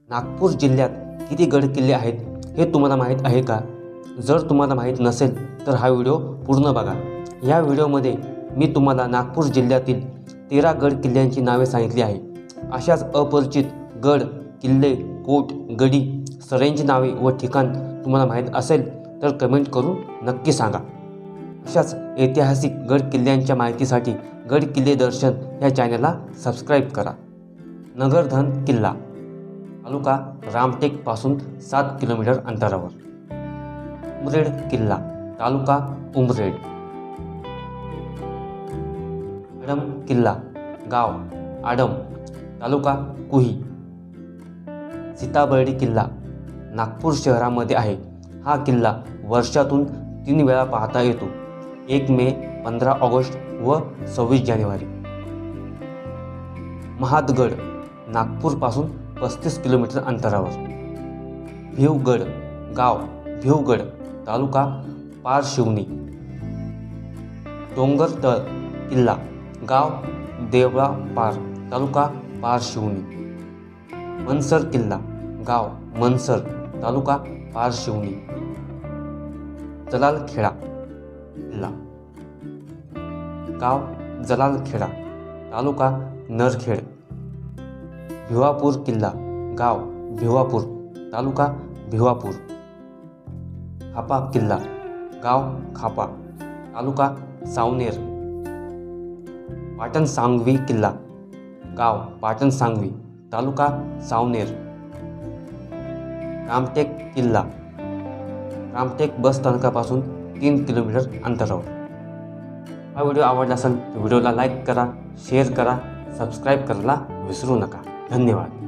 नागपूर जिल्ह्यात किती गड किल्ले आहेत हे तुम्हाला माहीत आहे का? जर तुम्हाला माहीत नसेल तर हा व्हिडिओ पूर्ण बघा. या व्हिडिओमध्ये मी तुम्हाला नागपूर जिल्ह्यातील 13 गड किल्ल्यांची नावे सांगितली आहे. अशाच अपरिचित गड, किल्ले, कोट, गडी, सऱ्यांची नावे व ठिकाण तुम्हाला माहीत असेल तर कमेंट करून नक्की सांगा. अशाच ऐतिहासिक गड किल्ल्यांच्या माहितीसाठी गड किल्ले दर्शन या चॅनलला सबस्क्राईब करा. नगरधन किल्ला, तालुका रामटेकपासून 7 किलोमीटर अंतरावर. उमरेड किल्ला, तालुका उमरेड. आडम किल्ला, गाव आडम, तालुका कुही. सीताबर्डी किल्ला नागपूर शहरामध्ये आहे. हा किल्ला वर्षातून 3 वेळा पाहता येतो. 1 मे, 15 ऑगस्ट व 26 जानेवारी. महादगड नागपूरपासून 35 किलोमीटर अंतरावर. भिवगड, गाव भिवगड, तालुका पारशिवनी. डोंगरतळ किल्ला, गाव देवळापार, तालुका पारशिवनी. मनसर किल्ला, गाव मनसर, तालुका पारशिवनी. जलालखेडा किल्ला, गाव जलालखेडा, तालुका नरखेड. भिवापूर किल्ला, गाव भिवापूर, तालुका भिवापूर. खापा किल्ला, गाव खापा, तालुका सावनेर. पाटणसांगवी किल्ला, गाव पाटणसांगवी, तालुका सावनेर. रामटेक किल्ला, रामटेक बस स्थानकापासून 3 किलोमीटर अंतरावर. हा व्हिडिओ आवडला असेल तर व्हिडिओला लाईक करा, शेअर करा, सबस्क्राईब करायला विसरू नका. धन्यवाद.